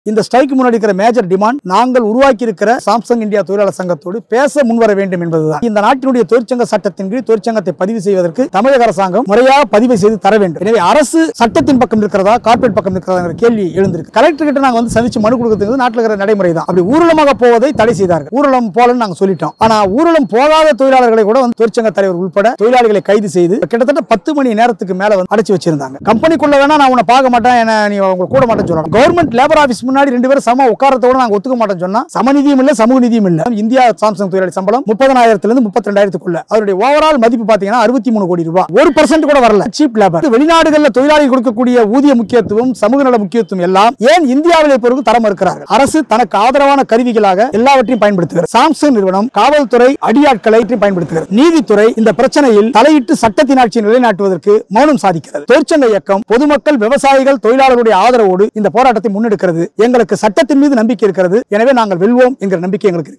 இந்த ஸ்ட்ரைக் முன்னாடி இருக்கிற மேஜர் டிமாண்ட் நாங்கள் உருவாக்கி இருக்கிற சாம்சங் இந்தியா தொழிலாளர் சங்கத்தோடு பேச முன்வர வேண்டும் என்பதுதான். இந்த நாட்டினுடைய தொழிற்சங்க சட்டத்தின் கீழ் தொழிற்சங்கத்தை பதிவு செய்வதற்கு தமிழக அரசாங்கம் முறையாக பதிவு செய்து தர வேண்டும். எனவே அரசு சட்டத்தின் பக்கம் இருக்கிறதா கார்ப்பரேட் பக்கம் இருக்கிறதா கேள்வி எழுந்திருக்கு. கலெக்டர் கிட்ட நாங்க வந்து சந்திச்சு மனு கொடுக்கிறது நாட்டில் இருக்கிற நடைமுறை தான். அப்படி ஊர்வலமாக போவதை தடை செய்தார்கள். ஊர்வலம் போலன்னு நாங்க சொல்லிட்டோம். ஆனா ஊர்வலம் போகாத தொழிலாளர்களை கூட வந்து தொழிற்சங்க தலைவர் உட்பட தொழிலாளிகளை கைது செய்து கிட்டத்தட்ட 10 மணி நேரத்துக்கு மேல வந்து அடைச்சு வச்சிருந்தாங்க. கம்பெனிக்குள்ள வேணா நான் உன்னை பார்க்க மாட்டேன், நீ அவங்க கூட மாட்டேன்னு சொல்லலாம். கவர்மெண்ட் லேபர் ஆபீஸ் முன்னாடி 2 பேரும் சம உட்காரத்தோட நாங்க ஒத்துக்க மாட்டோம் சொன்னா சமநிதியும் இல்ல சமூக நிதியும் இல்ல. இந்தியா சாம்சங் தொழிலாளி சம்பளம் 30,000 இருந்து 32,000 அவருடைய ஓவரால் மதிப்பு பாத்தீங்கன்னா 63 கோடி ரூபாய். 1% கூட வரல. Cheap labour. வெளிநாடுகளில் தொழிலாளிகள் கொடுக்கக்கூடிய ஊதிய முக்கியத்துவம் சமூக நல முக்கியத்துவம் எல்லாம் ஏன் இந்தியாவில் பொருள் தரம் இருக்கிறார்கள். அரசு தனக்கு ஆதரவான கருவிகளாக எல்லாவற்றையும் பயன்படுத்துகிறது. சாம்சங் நிறுவனம் காவல்துறை அடியாட்களை பயன்படுத்துகிறது. நீதித்துறை இந்த பிரச்சனையில் தலையிட்டு சட்டத்தின் ஆட்சியை நிலைநாட்டுவதற்கு மௌனம் சாதிக்கிறது. தொழிற்சங்க இயக்கம் பொதுமக்கள் விவசாயிகள் தொழிலாளர்களுடைய ஆதரவோடு இந்த போராட்டத்தை முன்னெடுக்கிறது. எங்களுக்கு சட்டத்தின் மீது நம்பிக்கை இருக்கிறது. எனவே நாங்கள் வெல்வோம் என்கிற நம்பிக்கை எங்களுக்கு